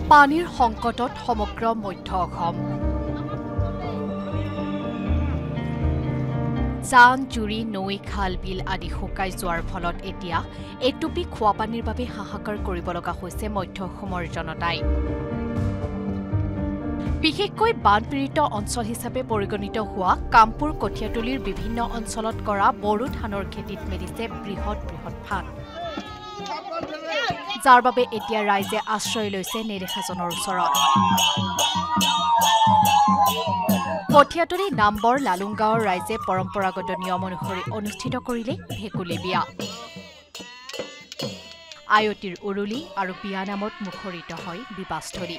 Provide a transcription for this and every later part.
পানীৰ সংকটত সমগ্ৰ মধ্য অসম। জান, জুৰি, নৈ, খাল, বিল আদি শুকাই যোৱাৰ ফলত এতিয়া এটুপি খোৱা পানীৰ বাবে হাহাকাৰ কৰিব লগা হৈছে মধ্য অসমৰ জনতাই। বিশেষকৈ বানপীড়িত অঞ্চল হিচাপে পৰিগণিত হোৱা কামপুৰ কঠীয়াতলীৰ বিভিন্ন অঞ্চলত কৰা বড়ো ধানৰ খেতিত মেলিছে বৃহৎ বৃহৎ ফাট, যাৰ বাবে এতিয়া ৰাইজে আশ্ৰয় লৈছে নেদেখাজনৰ ওচৰত। কঠীয়াতলী নামবৰ লালুংগাঁৱৰ ৰাইজে পৰম্পৰাগত নিয়ম অনুসৰি অনুষ্ঠিত কৰিলে ভেকুলী বিয়া। আয়তীৰ উৰুলি আৰু বিয়া নামত মুখৰিত হয় বিবাহস্থলী।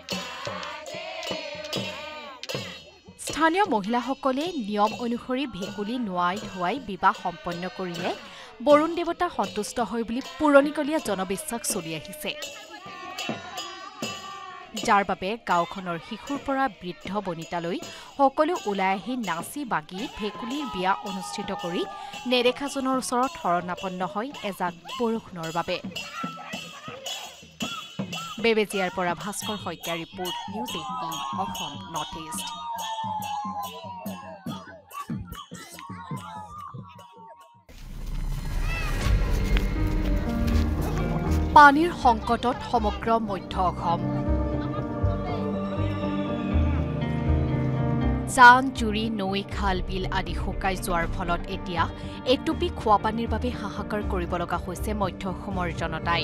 স্থানীয় মহিলাসকলে নিয়ম অনুসৰি ভেকুলী নোৱাই ধুৱাই বিবাহ সম্পন্ন কৰিলে বৰুণ দেৱতা সন্তুষ্ট হয় বুলি পুৰণিকলীয়া জনবিশ্বাস চলি আহিছে, যাৰ বাবে গাঁওখনৰ শিশুৰ পৰা বৃদ্ধ বনিতালৈ সকলো ওলাই আহি নাচি বাগি ভেকুলীৰ বিয়া অনুষ্ঠিত কৰি নেদেখাজনৰ ওচৰত শৰণাপন্ন হয় এজাক বৰষুণৰ বাবে। বেবেজিয়াৰ পৰা ভাস্কৰ শইকীয়াৰ report, news 18 Assam North East. পানীৰ সংকটত সমগ্ৰ মধ্য অসম। জান, জুৰি, নৈ, খাল, বিল আদি শুকাই যোৱাৰ ফলত এতিয়া এটুপি খোৱা পানীৰ বাবে হাহাকাৰ কৰিব লগা হৈছে মধ্য অসমৰ জনতাই।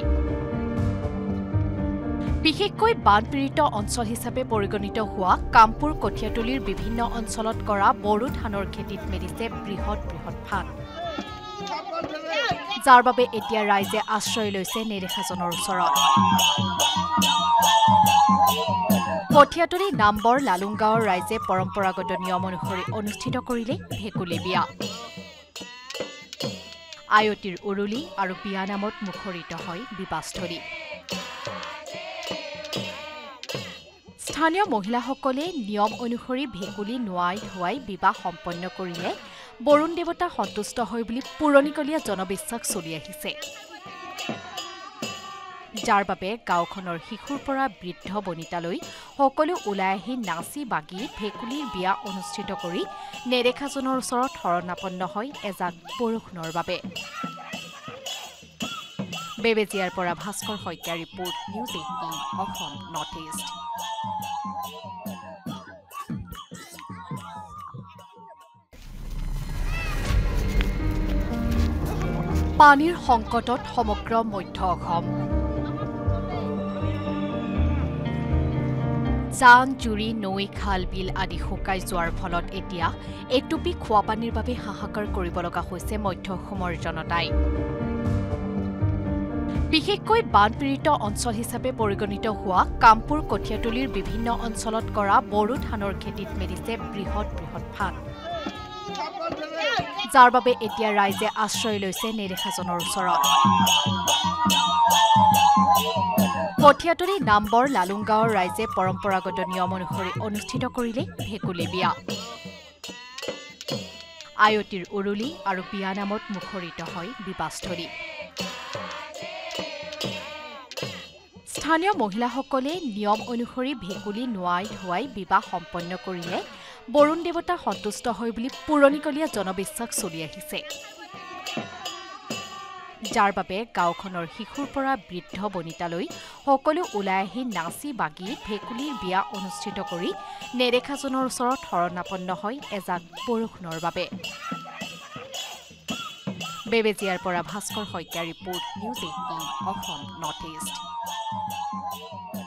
বিশেষকৈ বানপীড়িত অঞ্চল হিচাপে পৰিগণিত হোৱা কামপুৰ কঠীয়াতলীৰ বিভিন্ন অঞ্চলত কৰা বড়ো ধানৰ খেতিত মেলিছে বৃহৎ বৃহৎ ফাট, যাৰ বাবে এতিয়া ৰাইজে আশ্ৰয় লৈছে নেদেখাজনৰ ওচৰত। কঠীয়াতলী নামবৰ লালুংগাঁৱৰ ৰাইজে পৰম্পৰাগত নিয়ম অনুসৰি অনুষ্ঠিত কৰিলে ভেকুলী বিয়া। আয়তীৰ উৰুলি আৰু বিয়া নামত মুখৰিত হয় বিবাহস্থলী। স্থানীয় মহিলাসকলে নিয়ম অনুসৰি ভেকুলী নোৱাই ধুৱাই বিবাহ সম্পন্ন কৰিলে বৰুণ দেৱতা সন্তুষ্ট হয় বুলি পুৰণিকলীয়া জনবিশ্বাস চলি আহিছে, যাৰ বাবে গাঁওখনৰ শিশুৰ পৰা বৃদ্ধ বনিতালৈ সকলো ওলাই আহি নাচি বাগি ভেকুলীৰ বিয়া অনুষ্ঠিত কৰি নেদেখাজনৰ ওচৰত শৰণাপন্ন হয় এজাক বৰষুণৰ বাবে। বেবেজিয়াৰ পৰা ভাস্কৰ শইকীয়াৰ report, news 18 Assam North East. পানীৰ সংকটত সমগ্ৰ মধ্য অসম। জান, জুৰি, নৈ, খাল, বিল আদি শুকাই যোৱাৰ ফলত এতিয়া এটুপি খোৱা পানীৰ বাবে হাহাকাৰ কৰিব লগা হৈছে মধ্য অসমৰ জনতাই। বিশেষকৈ বানপীড়িত অঞ্চল হিচাপে পৰিগণিত হোৱা কামপুৰ কঠীয়াতলীৰ বিভিন্ন অঞ্চলত কৰা বড়ো ধানৰ খেতিত মেলিছে বৃহৎ বৃহৎ ফাট, যাৰ বাবে এতিয়া ৰাইজে আশ্ৰয় লৈছে নেদেখাজনৰ ওচৰত। কঠীয়াতলী নামবৰ লালুংগাঁৱৰ ৰাইজে পৰম্পৰাগত নিয়ম অনুসৰি অনুষ্ঠিত কৰিলে ভেকুলী বিয়া। আয়তীৰ উৰুলি আৰু বিয়া নামত মুখৰিত হয় বিবাহস্থলী। স্থানীয় মহিলাসকলে নিয়ম অনুসৰি ভেকুলী নোৱাই ধুৱাই বিবাহ সম্পন্ন কৰিলে বৰুণ দেৱতা সন্তুষ্ট হয় বুলি পুৰণিকলীয়া জনবিশ্বাস চলি আহিছে, যাৰ বাবে গাঁওখনৰ শিশুৰ পৰা বৃদ্ধ বনিতালৈ সকলো ওলাই আহি নাচি বাগি ভেকুলীৰ বিয়া অনুষ্ঠিত কৰি নেদেখাজনৰ ওচৰত শৰণাপন্ন হয় এজাক বৰষুণৰ বাবে। বেবেজিয়াৰ পৰা ভাস্কৰ শইকীয়াৰ report, news 18 Assam North east.